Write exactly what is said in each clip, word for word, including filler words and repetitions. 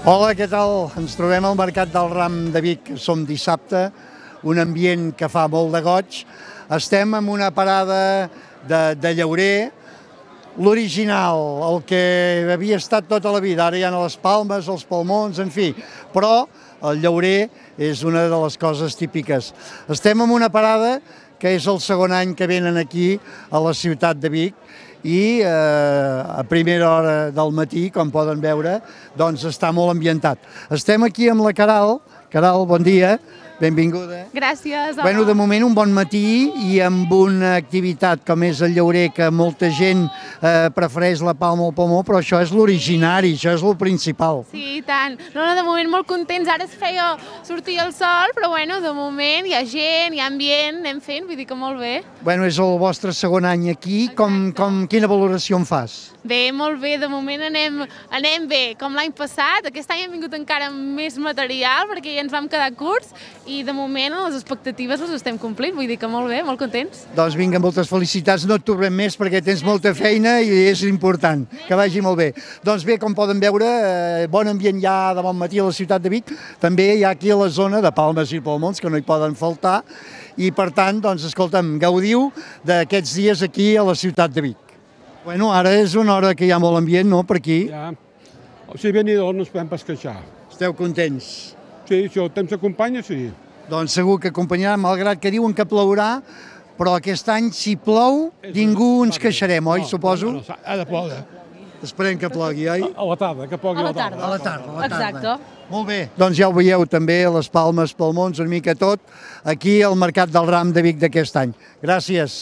Hola, què tal? Ens trobem al Mercat del Ram de Vic, som dissabte, un ambient que fa molt de goig. Estem en una parada de, de llaurer, l'original, el que havia estat tota la vida, ara hi ha les palmes, els palmons, en fi, però el llaurer és una de les coses típiques. Estem en una parada que és el segon any que venen aquí a la ciutat de Vic i eh, a primera hora del matí, com poden veure, doncs està molt ambientat. Estem aquí amb la Caral. Caral, bon dia, benvinguda. Gràcies. Bueno, de moment un bon matí i amb una activitat com és el llaurer, que molta gent eh, prefereix la palma o el palmó, però això és l'originari, això és el principal. Sí, i tant. No, no, de moment molt contents. Ara es feia sortir el sol, però bueno, de moment hi ha gent, hi ha ambient, anem fent, vull dir que molt bé. Bueno, és el vostre segon any aquí. Com, com, quina valoració en fas? Bé, molt bé, de moment anem, anem bé, com l'any passat. Aquest any hem vingut encara amb més material perquè ja ens vam quedar curts i de moment les expectatives les estem complint, vull dir que molt bé, molt contents. Doncs vinga, moltes felicitats, no et tornem més perquè tens molta feina i és important, que vagi molt bé. Doncs bé, com poden veure, bon ambient ja de bon matí a la ciutat de Vic, també hi ha aquí a la zona de palmes i palmons que no hi poden faltar i per tant, doncs escolta'm, gaudiu d'aquests dies aquí a la ciutat de Vic. Bueno, ara és una hora que hi ha molt ambient, no?, per aquí. Ja. O sigui, ben i d'or no ens podem pas queixar. Esteu contents? Sí, si el temps acompanya, sí. Doncs segur que acompanyarà, malgrat que diuen que plourà, però aquest any, si plou, ningú ens queixarem, oi, suposo? No, no, ha de ploure. Esperem que plogui, oi? A la tarda, que plogui a la tarda. A la tarda, a la tarda. Exacte. Molt bé. Doncs ja ho veieu també, les palmes, palmons, una mica tot, aquí al Mercat del Ram de Vic d'aquest any. Gràcies.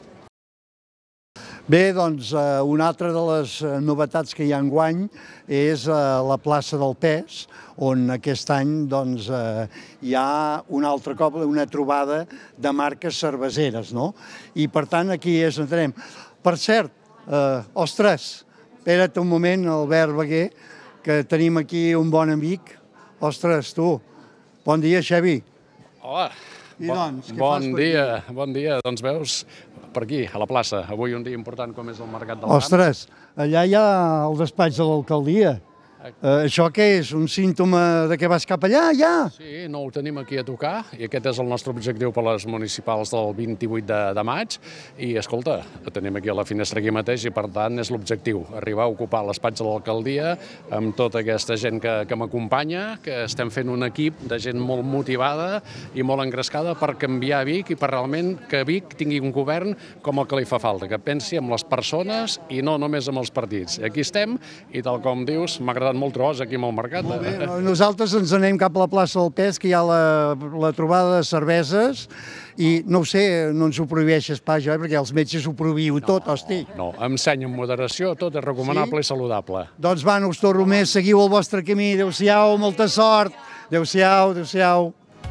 Bé, doncs, una altra de les novetats que hi ha enguany és la plaça del Pes, on aquest any doncs, hi ha un altre cop una trobada de marques cerveseres, no? I per tant aquí és on anem. Per cert, eh, ostres, espera't un moment, Albert Beguer, que tenim aquí un bon amic. Ostres, tu, bon dia, Xevi. Hola, I doncs, què bon fas per dia, aquí? bon dia. Doncs veus, per aquí, a la plaça, avui un dia important com és el Mercat del Ram. Ostres, allà hi ha el despatx de l'alcaldia. Uh, això què és? Un símptoma de que vas cap allà, ja? Sí, no ho tenim aquí a tocar i aquest és el nostre objectiu per les municipals del vint-i-vuit de, de maig i, escolta, ho tenim aquí a la finestra aquí mateix i, per tant, és l'objectiu, arribar a ocupar l'espatx de l'alcaldia amb tota aquesta gent que, que m'acompanya, que estem fent un equip de gent molt motivada i molt engrescada per canviar Vic i per realment que Vic tingui un govern com el que li fa falta, que pensi en les persones i no només amb els partits. Aquí estem i, tal com dius, m'ha agradat molt trobar-vos aquí al mercat. Molt bé, nosaltres ens anem cap a la plaça del Pes, que hi ha la, la trobada de cerveses, i no ho sé, no ens ho prohibeixes pas, jo, eh, perquè els metges ho prohibiu tot, hosti. No, ensenya amb moderació, tot és recomanable i saludable. Doncs va, no us torno més, seguiu el vostre camí, adéu-siau, molta sort, adéu-siau, adéu-siau.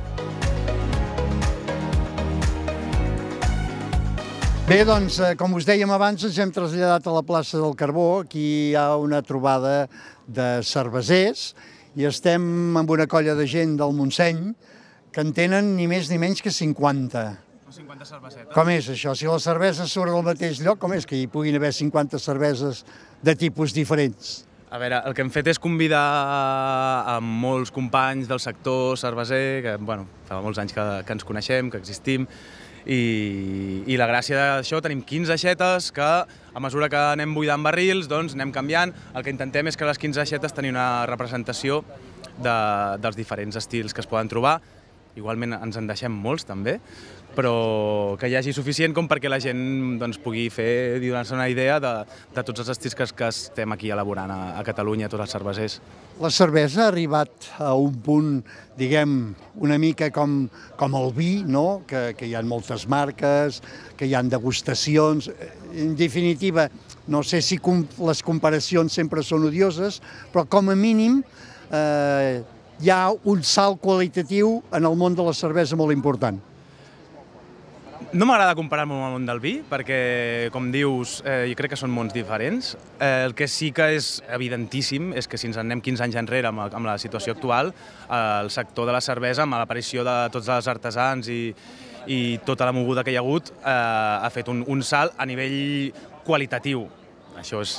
Bé, doncs, com us dèiem abans, ens hem traslladat a la plaça del Carbó. Aquí hi ha una trobada de cervesers i estem amb una colla de gent del Montseny que en tenen ni més ni menys que cinquanta. cinquanta cervesetes. Com és això? Si la cervesa surt del mateix lloc, com és que hi puguin haver cinquanta cerveses de tipus diferents? A veure, el que hem fet és convidar a molts companys del sector cerveser, que bueno, fa molts anys que, que ens coneixem, que existim, I, i la gràcia d'això, tenim quinze aixetes que a mesura que anem buidant barrils doncs anem canviant. El que intentem és que les quinze aixetes tenir una representació de, dels diferents estils que es poden trobar. Igualment ens en deixem molts també, però que hi hagi suficient com perquè la gent doncs, pugui fer i donar-se una idea de, de tots els estils que, que estem aquí elaborant a, a Catalunya, tots els cervesers. La cervesa ha arribat a un punt, diguem, una mica com, com el vi, no? que, que hi ha moltes marques, que hi ha degustacions. En definitiva, no sé si com, les comparacions sempre són odioses, però com a mínim eh, hi ha un salt qualitatiu en el món de la cervesa molt important. No m'agrada comparar-me amb el món del vi, perquè, com dius, eh, jo crec que són mons diferents. Eh, el que sí que és evidentíssim és que si ens en anem quinze anys enrere amb, amb la situació actual, eh, el sector de la cervesa, amb l'aparició de tots els artesans i, i tota la moguda que hi ha hagut, eh, ha fet un, un salt a nivell qualitatiu. Això és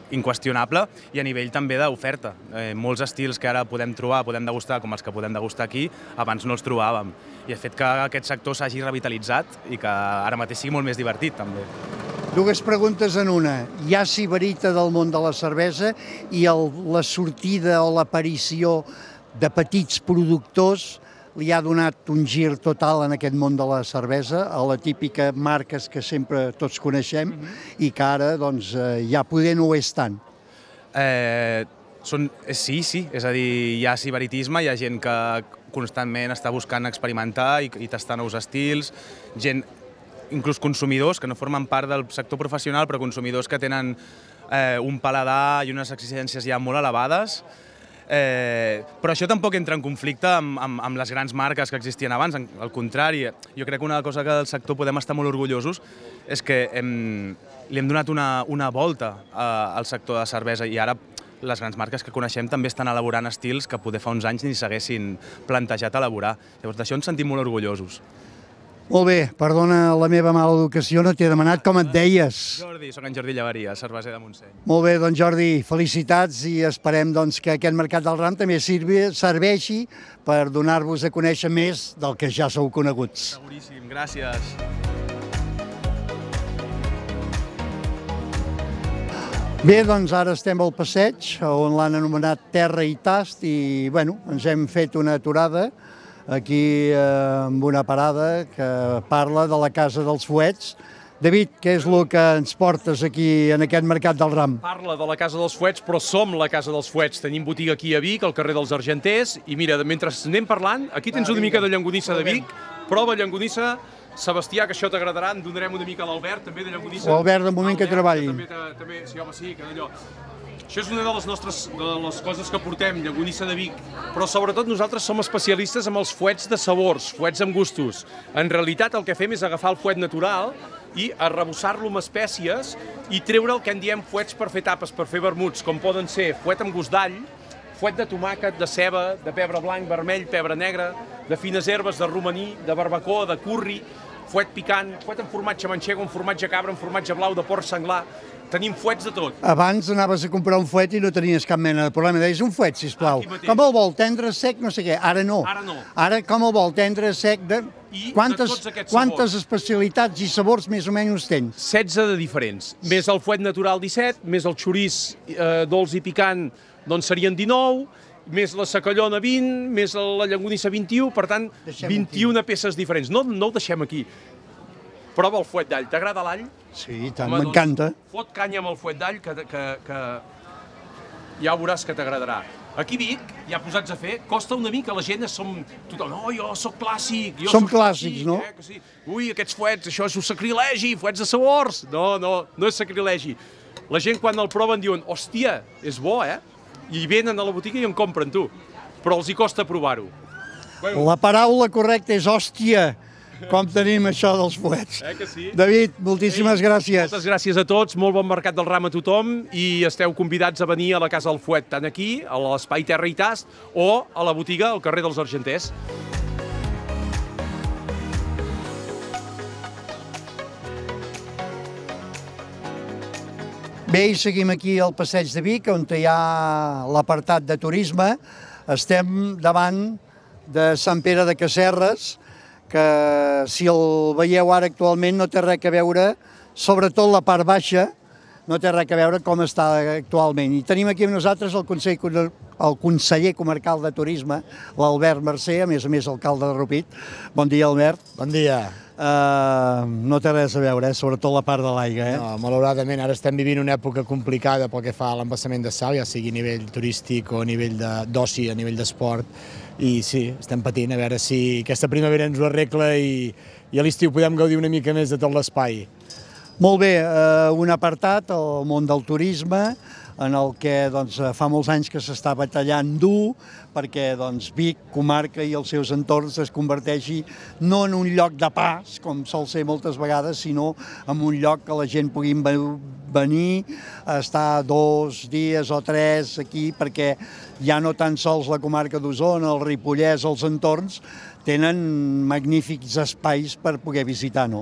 inqüestionable, i a nivell també d'oferta. Eh, molts estils que ara podem trobar, podem degustar, com els que podem degustar aquí, abans no els trobàvem. I el fet que aquest sector s'hagi revitalitzat i que ara mateix sigui molt més divertit, també. Dues preguntes en una. Hi ha sibarita del món de la cervesa i el, la sortida o l'aparició de petits productors li ha donat un gir total en aquest món de la cervesa, a la típica marques que sempre tots coneixem, mm-hmm. i que ara doncs, ja poder no ho és tant. Eh, són, sí, sí, és a dir, hi ha sibaritisme, hi ha gent que constantment està buscant experimentar i, i tastar nous estils, gent, inclús consumidors, que no formen part del sector professional, però consumidors que tenen eh, un paladar i unes exigències ja molt elevades. Eh, però això tampoc entra en conflicte amb, amb, amb les grans marques que existien abans, al contrari. Jo crec que una cosa que del sector podem estar molt orgullosos és que hem, li hem donat una, una volta a, al sector de cervesa, i ara les grans marques que coneixem també estan elaborant estils que poder fa uns anys ni s'haguessin plantejat elaborar. Llavors d'això ens sentim molt orgullosos. Molt bé, perdona la meva mala educació, no t'he demanat com et deies. Jordi, soc en Jordi Llavaria, cerveser de Montseny. Molt bé, doncs Jordi, felicitats, i esperem doncs, que aquest Mercat del Ram també sirvi, serveixi per donar-vos a conèixer més del que ja sou coneguts. Seguríssim, gràcies. Bé, doncs ara estem al passeig, on l'han anomenat Terra i Tast, i bueno, ens hem fet una aturada aquí eh, amb una parada que parla de la Casa dels Fuets. David, què és el que ens portes aquí en aquest Mercat del Ram? Parla de la Casa dels Fuets, però som la Casa dels Fuets. Tenim botiga aquí a Vic, al carrer dels Argenters, i mira, mentre anem parlant, aquí tens una mica de llonganissa de Vic, prova llonganissa. Sebastià, que això t'agradarà, en donarem una mica a l'Albert, també de llonganissa. L'Albert, de moment que treballi. També, també, sí, home, sí, que d'allò. Això és una de les nostres de les coses que portem, llonganissa de Vic, però sobretot nosaltres som especialistes amb els fuets de sabors, fuets amb gustos. En realitat el que fem és agafar el fuet natural i arrebossar-lo amb espècies i treure el que en diem fuets per fer tapes, per fer vermuts, com poden ser fuet amb gust d'all, fuet de tomàquet, de ceba, de pebre blanc, vermell, pebre negre, de fines herbes, de romaní, de barbacoa, de curri, fuet picant, fuet amb formatge manxego, amb formatge cabra, amb formatge blau, de porc senglar. Tenim fuets de tot. Abans anaves a comprar un fuet i no tenies cap mena de problema. Deies un fuet, sisplau. Com el vol? Tendre, sec, no sé què. Ara no. Ara no. Ara com el vol? Tendre, sec, de... I quantes, de tots aquests quantes sabors. especialitats i sabors més o menys tens? setze de diferents. Més el fuet natural disset, més el xoriç eh, dolç i picant, doncs serien dinou, més la secallona vint, més la llonganissa vint-i-u, per tant, vint-i-una peces diferents. No, no ho deixem aquí. Prova el fuet d'all. T'agrada l'all? Sí, tant, m'encanta. Doncs, fot canya amb el fuet d'all, que, que, que ja veuràs que t'agradarà. Aquí a Vic, ja posats a fer, costa una mica, la gent som... Tothom, no, jo sóc clàssic, jo Som soc clàssics, clàssic, no? Eh, que sí. Ui, aquests fuets, això és un sacrilegi, fuets de sabors. No, no, no és sacrilegi. La gent quan el proven diuen, hòstia, és bo, eh? I venen a la botiga i en compren, tu. Però els hi costa provar-ho. La paraula correcta és hòstia, com tenim això dels fuets. Eh que sí? David, moltíssimes Ei, gràcies. Moltes gràcies a tots, molt bon Mercat del Ram a tothom, i esteu convidats a venir a la Casa del Fuet, tant aquí, a l'Espai Terra i Tast, o a la botiga al carrer dels Argenters. Bé, i seguim aquí al Passeig de Vic, on hi ha l'apartat de turisme. Estem davant de Sant Pere de Casserres, que si el veieu ara actualment no té res a veure, sobretot la part baixa, no té res a veure com està actualment. I tenim aquí amb nosaltres el, Consell, el conseller comarcal de turisme, l'Albert Mercè, a més a més alcalde de Rupit. Bon dia, Albert. Bon dia. Uh, no té res a veure, eh? Sobretot la part de l'aigua. Eh? No, malauradament, ara estem vivint una època complicada pel que fa a l'embassament de sal, ja sigui a nivell turístic o a nivell d'oci, a nivell d'esport, i sí, estem patint, a veure si aquesta primavera ens ho arregla i, i a l'estiu podem gaudir una mica més de tot l'espai. Molt bé, eh, un apartat, el món del turisme, en el que doncs, fa molts anys que s'està batallant dur perquè doncs, Vic, comarca i els seus entorns es converteixi no en un lloc de pas, com sol ser moltes vegades, sinó en un lloc que la gent pugui venir a estar dos dies o tres aquí, perquè ja no tan sols la comarca d'Osona, el Ripollès, els entorns, tenen magnífics espais per poder visitar, no?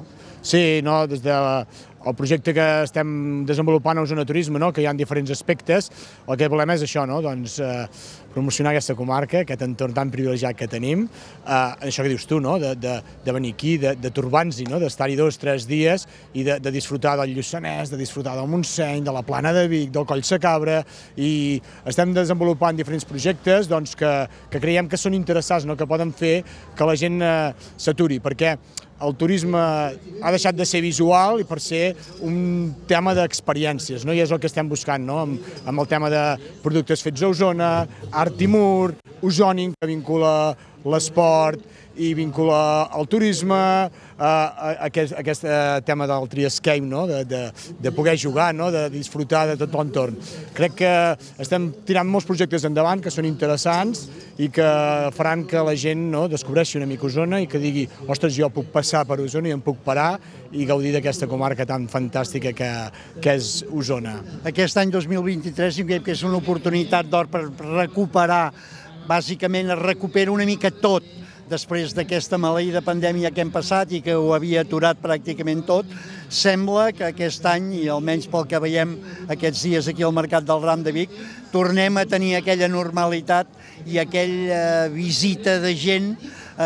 Sí, no, des de el projecte que estem desenvolupant a Osona Turisme, no? Que hi ha diferents aspectes, el que volem és això, no? Doncs, eh, promocionar aquesta comarca, aquest entorn tan privilegiat que tenim, eh, això que dius tu, no? de, de, de venir aquí, de, de torbar-nos-hi, no? D'estar-hi dos, tres dies i de, de disfrutar del Lluçanès, de disfrutar del Montseny, de la Plana de Vic, del Coll Sacabra, i estem desenvolupant diferents projectes doncs, que, que creiem que són interessants, no? Que poden fer que la gent eh, s'aturi, perquè el turisme ha deixat de ser visual i per ser un tema d'experiències, no? I és el que estem buscant, no? Amb, amb el tema de productes fets a Osona, art i mur, Osònic, que vincula l'esport i vincula el turisme, eh, aquest, aquest eh, tema del triescape, no? de, de, de poder jugar, no? De disfrutar de tot l'entorn. Crec que estem tirant molts projectes endavant que són interessants i que faran que la gent, no? Descobreixi una mica Osona i que digui, ostres, jo puc passar per Osona i em puc parar i gaudir d'aquesta comarca tan fantàstica que, que és Osona. Aquest any dos mil vint-i-tres jo crec que és una oportunitat d'or per recuperar, bàsicament es recupera una mica tot després d'aquesta maleïda pandèmia que hem passat i que ho havia aturat pràcticament tot. Sembla que aquest any, i almenys pel que veiem aquests dies aquí al Mercat del Ram de Vic, tornem a tenir aquella normalitat i aquella visita de gent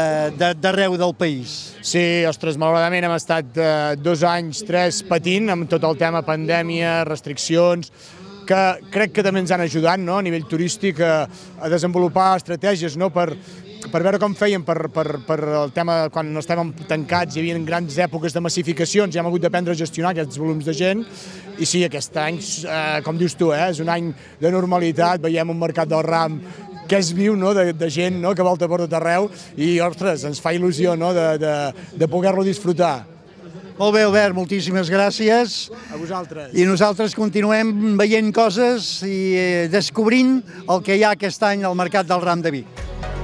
d'arreu del país. Sí, ostres, malauradament hem estat eh, dos anys, tres, patint amb tot el tema pandèmia, restriccions, que crec que també ens han ajudat, no? A nivell turístic a, a desenvolupar estratègies, no? per, per veure com fèiem per, per, per el tema quan estàvem tancats, hi havia grans èpoques de massificacions i hem hagut d'aprendre a gestionar aquests volums de gent. I sí, aquest any, eh, com dius tu, eh, és un any de normalitat, veiem un mercat del ram que és viu, no? de, de gent, no? Que volta per tot arreu i, ostres, ens fa il·lusió, no? de, de, de poder-lo disfrutar. Molt bé, Albert, moltíssimes gràcies. A vosaltres. I nosaltres continuem veient coses i descobrint el que hi ha aquest any al Mercat del Ram de Vic.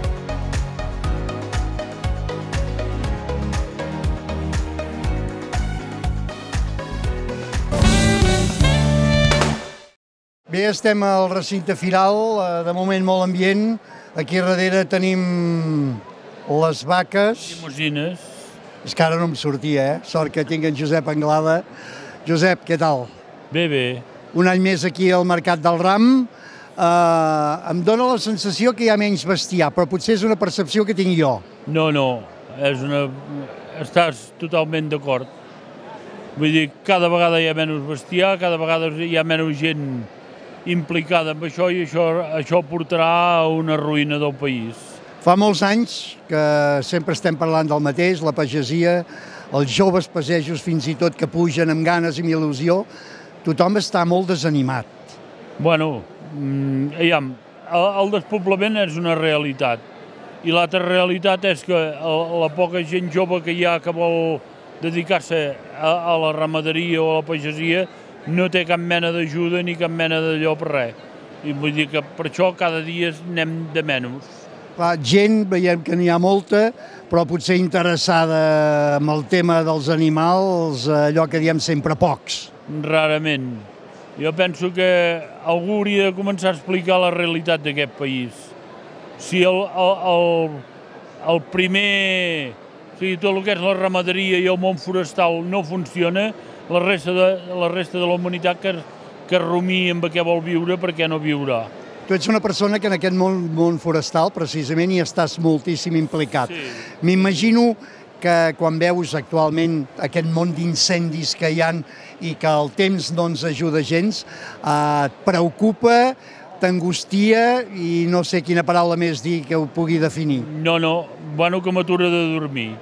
Bé, estem al recinte firal, de moment molt ambient. Aquí darrere tenim les vaques. Llimosines. És que ara no em sortia, eh? Sort que tinc en Josep Anglada. Josep, què tal? Bé, bé. Un any més aquí al Mercat del Ram. Uh, em dóna la sensació que hi ha menys bestiar, però potser és una percepció que tinc jo. No, no, és una... estàs totalment d'acord. Vull dir, cada vegada hi ha menys bestiar, cada vegada hi ha menys gent implicada en això i això, això portarà a una ruïna del país. Fa molts anys que sempre estem parlant del mateix, la pagesia, els joves pagejos fins i tot que pugen amb ganes i amb il·lusió, tothom està molt desanimat. Bueno, aviam, el despoblament és una realitat i l'altra realitat és que la poca gent jove que hi ha que vol dedicar-se a la ramaderia o a la pagesia no té cap mena d'ajuda ni cap mena d'allò per res. I vull dir que per això cada dia anem de menys. Clar, gent, veiem que n'hi ha molta, però potser interessada en el tema dels animals, allò que diem sempre pocs. Rarament. Jo penso que algú hauria de començar a explicar la realitat d'aquest país. Si el, el, el, el primer, o sigui, tot el que és la ramaderia i el món forestal no funciona, la resta de la, resta de la humanitat que, que rumia amb què vol viure, per què no viurà. Tu ets una persona que en aquest món, món forestal precisament hi estàs moltíssim implicat. Sí. M'imagino que quan veus actualment aquest món d'incendis que hi ha i que el temps no ens ajuda gens, eh, et preocupa, t'angustia i no sé quina paraula més dir que ho pugui definir. No, no, bueno, que m'atura de dormir,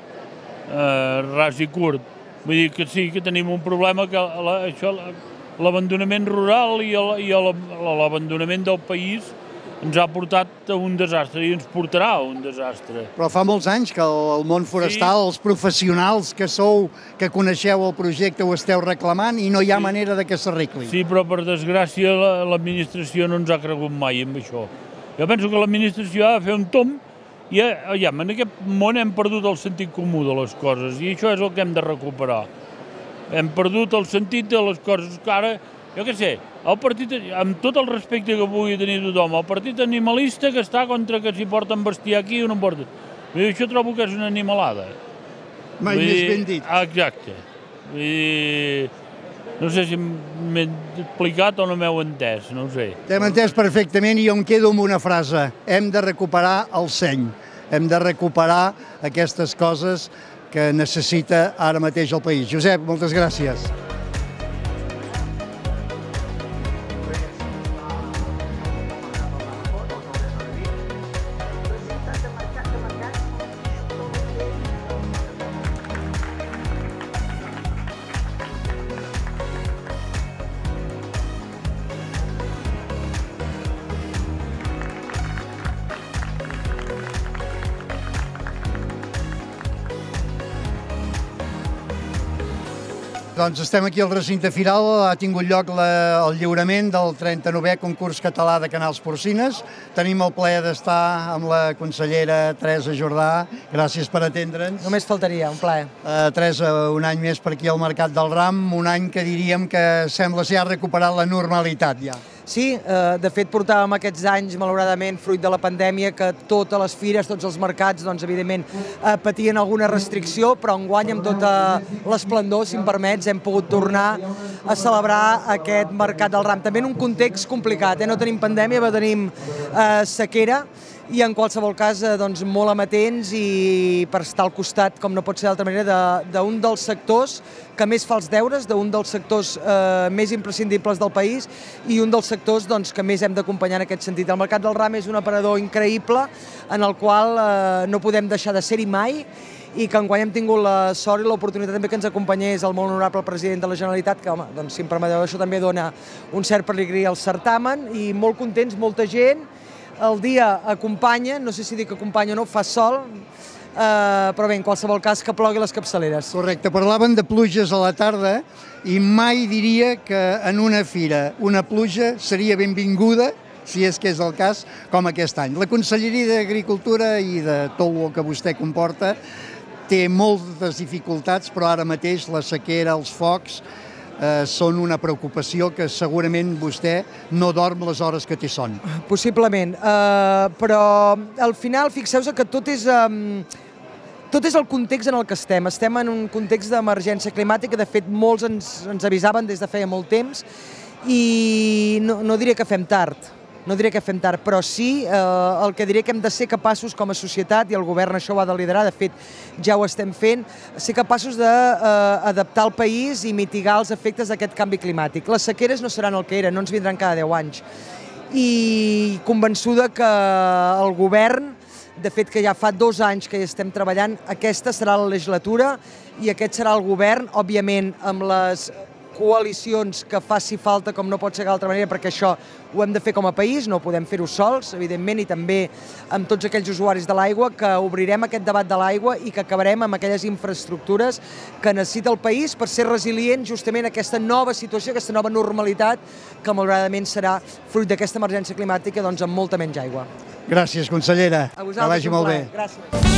eh, ras i curt. Vull dir que sí, que tenim un problema que la, això... l'abandonament rural i l'abandonament del país ens ha portat a un desastre i ens portarà a un desastre. Però fa molts anys que el món forestal, sí, els professionals que sou, que coneixeu el projecte, ho esteu reclamant i no hi ha sí. manera de que s'arregli. Sí, però per desgràcia l'administració no ens ha cregut mai amb això. Jo penso que l'administració ha de fer un tomb i ja, en aquest món hem perdut el sentit comú de les coses i això és el que hem de recuperar. Hem perdut el sentit de les coses que ara, jo què sé, el partit, amb tot el respecte que pugui tenir tothom, el partit animalista que està contra que s'hi porten bestiar aquí o no porten. Això trobo que és una animalada. Mai més ben dit. Exacte. Vull dir, no sé si m'he explicat o no m'heu entès, no ho sé. T'hem entès perfectament i jo em quedo amb una frase. Hem de recuperar el seny. Hem de recuperar aquestes coses que necessita ara mateix el país. Josep, moltes gràcies. Doncs estem aquí al recinte firal, ha tingut lloc la, el lliurament del trenta-novè concurs català de canals porcines. Tenim el plaer d'estar amb la consellera Teresa Jordà. Gràcies per atendre'ns. Només faltaria, un plaer. Uh, Teresa, un any més per aquí al Mercat del Ram, un any que diríem que sembla ser ha recuperat la normalitat ja. Sí, eh, de fet portàvem aquests anys, malauradament, fruit de la pandèmia, que totes les fires, tots els mercats, doncs, evidentment, eh, patien alguna restricció, però enguany, amb tota l'esplendor, si em permets, hem pogut tornar a celebrar aquest Mercat del Ram. També en un context complicat, eh? No tenim pandèmia, però tenim eh, sequera, i en qualsevol cas, eh, doncs, molt amatents i per estar al costat, com no pot ser d'altra manera, d'un de, dels sectors que més fa els deures, d'un dels sectors eh, més imprescindibles del país i un dels sectors doncs, que més hem d'acompanyar en aquest sentit. El Mercat del Ram és un aparador increïble en el qual eh, no podem deixar de ser-hi mai i que enguany hem tingut la sort i l'oportunitat també que ens acompanyés el molt honorable president de la Generalitat, que, home, doncs, si em permeteu, això també dona un cert pelegrí al certamen i molt contents, molta gent. El dia acompanya, no sé si dic acompanya o no, fa sol, eh, però bé, en qualsevol cas que plogui les capçaleres. Correcte, parlaven de pluges a la tarda i mai diria que en una fira una pluja seria benvinguda, si és que és el cas, com aquest any. La Conselleria d'Agricultura i de tot el que vostè comporta té moltes dificultats, però ara mateix la sequera, els focs, Eh, són una preocupació que segurament vostè no dorm les hores que té son. Possiblement, eh, però al final fixeu-vos que tot és, eh, tot és el context en el que estem. Estem en un context d'emergència climàtica, de fet molts ens, ens avisaven des de feia molt temps i no, no diré que fem tard. No diré que fem tard, però sí eh, el que diré que hem de ser capaços com a societat, i el govern això ho ha de liderar, de fet ja ho estem fent, ser capaços d'adaptar el país i mitigar els efectes d'aquest canvi climàtic. Les sequeres no seran el que eren, no ens vindran cada deu anys. I convençuda que el govern, de fet que ja fa dos anys que hi estem treballant, aquesta serà la legislatura i aquest serà el govern, òbviament amb les coalicions que faci falta, com no pot ser d'altra manera, perquè això ho hem de fer com a país, no podem fer-ho sols, evidentment, i també amb tots aquells usuaris de l'aigua, que obrirem aquest debat de l'aigua i que acabarem amb aquelles infraestructures que necessita el país per ser resilient justament a aquesta nova situació, aquesta nova normalitat, que malauradament serà fruit d'aquesta emergència climàtica, doncs amb molta menys aigua. Gràcies, consellera. A vosaltres, que vagi molt bé. Gràcies.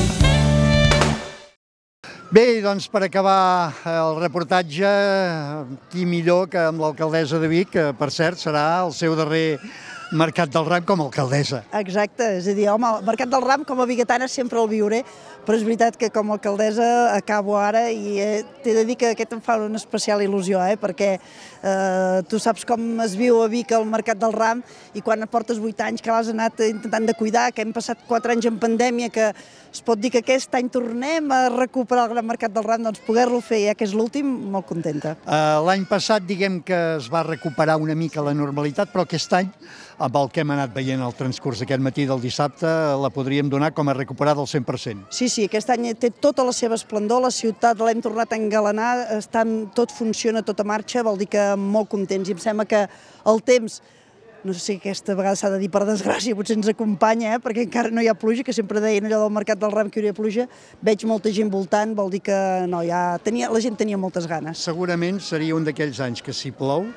Bé, doncs per acabar el reportatge, qui millor que amb l'alcaldessa de Vic, que per cert serà el seu darrer Mercat del Ram com a alcaldessa. Exacte, és a dir, home, el Mercat del Ram com a biguetana sempre el viuré, però és veritat que com a alcaldessa acabo ara i eh, t'he de dir que aquest em fa una especial il·lusió, eh, perquè eh, tu saps com es viu a Vic el Mercat del Ram i quan portes vuit anys que l'has anat intentant de cuidar, que hem passat quatre anys en pandèmia, que es pot dir que aquest any tornem a recuperar el Gran Mercat del Ram, doncs poder-lo fer, ja que és l'últim, molt contenta. Uh, L'any passat diguem que es va recuperar una mica la normalitat, però aquest any, amb el que hem anat veient al transcurs aquest matí del dissabte, la podríem donar com a recuperada al cent per cent. Sí, sí, aquest any té tota la seva esplendor, la ciutat l'hem tornat a engalanar, estan, tot funciona, tota marxa, vol dir que molt contents, i em sembla que el temps, no sé si aquesta vegada s'ha de dir per desgràcia, potser ens acompanya, eh? Perquè encara no hi ha pluja, que sempre deien allò del Mercat del Ram que hi hauria pluja, veig molta gent voltant, vol dir que no, ja tenia, la gent tenia moltes ganes. Segurament seria un d'aquells anys que si plou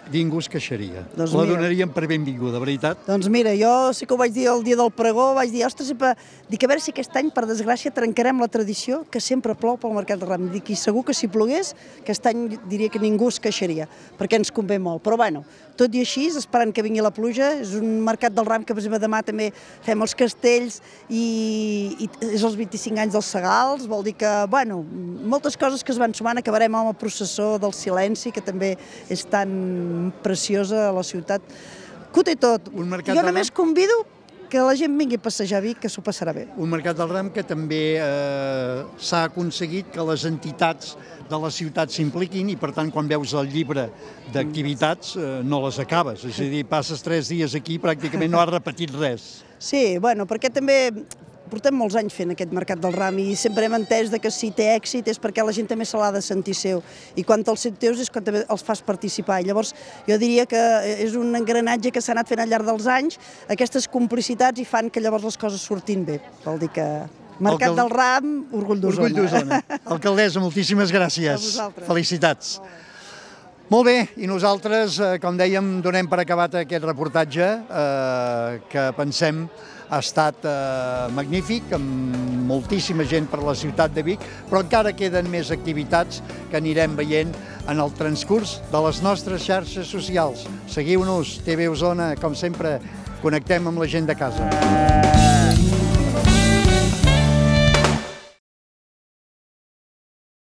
ningú es queixaria. Doncs La mira. donaríem per benvinguda, veritat? Doncs mira, jo sí que ho vaig dir el dia del pregó, vaig dir, ostres, sempre... dic, a veure si aquest any, per desgràcia, trencarem la tradició que sempre plou pel Mercat del Ram. Dic, i segur que si plogués, aquest any diria que ningú es queixaria, perquè ens convé molt. Però bueno, tot i així, esperant que vingui la pluja, és un Mercat del Ram que, per exemple, demà també fem els castells i, i és els vint-i-cinc anys dels Segals, vol dir que, bueno, moltes coses que es van sumant, acabarem amb el processó del silenci, que també és tan preciosa a la ciutat, que ho té tot. Jo només convido que la gent vingui a passejar a Vic, que s'ho passarà bé. Un Mercat del Ram que també eh, s'ha aconseguit que les entitats de la ciutat s'impliquin i, per tant, quan veus el llibre d'activitats eh, no les acabes. És a dir, passes tres dies aquí i pràcticament no has repetit res. Sí, bueno, perquè també portem molts anys fent aquest Mercat del Ram i sempre hem entès que si té èxit és perquè la gent també se l'ha de sentir seu. I quan te'ls sent teus és quan també els fas participar. I llavors jo diria que és un engranatge que s'ha anat fent al llarg dels anys, aquestes complicitats i fan que llavors les coses surtin bé. Vol dir que Mercat del Ram, orgull d'Osona. Orgull d'Osona. Alcaldessa, moltíssimes gràcies. A vosaltres. Felicitats. Molt bé, i nosaltres, com dèiem, donem per acabat aquest reportatge eh, que pensem ha estat eh, magnífic, amb moltíssima gent per la ciutat de Vic, però encara queden més activitats que anirem veient en el transcurs de les nostres xarxes socials. Seguiu-nos, T V Osona, com sempre, connectem amb la gent de casa.